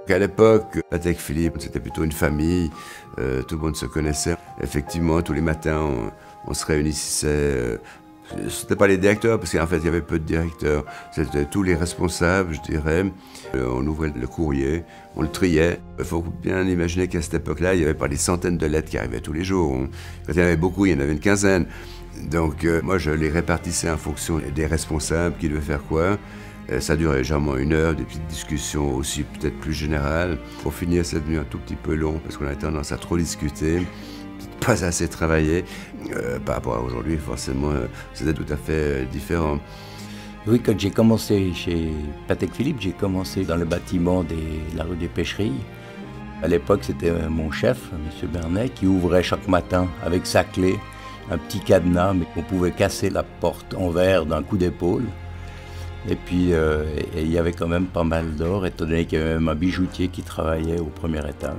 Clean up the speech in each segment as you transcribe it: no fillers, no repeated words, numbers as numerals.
À l'époque, Patek Philippe, c'était plutôt une famille, tout le monde se connaissait. Effectivement, tous les matins, on se réunissait. C'était pas les directeurs, parce qu'en fait, il y avait peu de directeurs. C'était tous les responsables, je dirais. On ouvrait le courrier, on le triait. Il faut bien imaginer qu'à cette époque-là, il y avait pas des centaines de lettres qui arrivaient tous les jours. Quand il y en avait beaucoup, il y en avait une quinzaine. Donc, moi, je les répartissais en fonction des responsables qui devaient faire quoi. Ça durait généralement 1 heure, des petites discussions aussi peut-être plus générales. Pour finir, c'est devenu un tout petit peu long, parce qu'on a tendance à trop discuter, pas assez travailler. Par rapport à aujourd'hui, forcément, c'était tout à fait différent. Oui, quand j'ai commencé chez Patek Philippe, j'ai commencé dans le bâtiment de la rue des Pêcheries. À l'époque, c'était mon chef, M. Bernet, qui ouvrait chaque matin avec sa clé un petit cadenas, mais qu'on pouvait casser la porte en verre d'un coup d'épaule. Et puis, il y avait quand même pas mal d'or, étant donné qu'il y avait même un bijoutier qui travaillait au premier étage.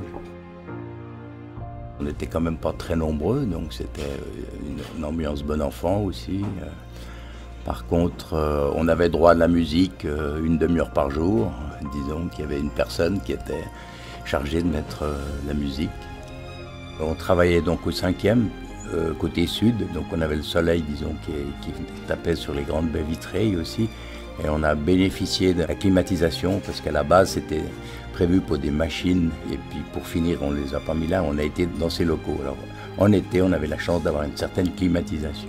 On n'était quand même pas très nombreux, donc c'était une ambiance bon enfant aussi. Par contre, on avait droit à de la musique 1/2 heure par jour. Disons qu'il y avait une personne qui était chargée de mettre la musique. On travaillait donc au 5e, côté sud, donc on avait le soleil, disons, qui tapait sur les grandes baies vitrées aussi. Et on a bénéficié de la climatisation parce qu'à la base c'était prévu pour des machines et puis pour finir on les a pas mis là, on a été dans ces locaux. Alors en été on avait la chance d'avoir une certaine climatisation.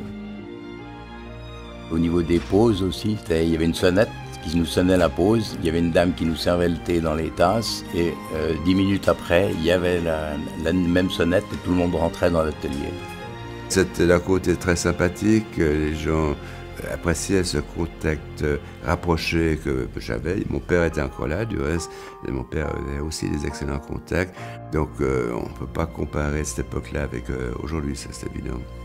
Au niveau des pauses aussi, il y avait une sonnette qui nous sonnait la pause, il y avait une dame qui nous servait le thé dans les tasses et 10 minutes après il y avait la même sonnette et tout le monde rentrait dans l'atelier. C'était d'un côté très sympathique, les gens appréciaient ce contact rapproché que j'avais. Mon père était encore là, du reste, et mon père avait aussi des excellents contacts. Donc on ne peut pas comparer cette époque-là avec aujourd'hui, ça c'est évident.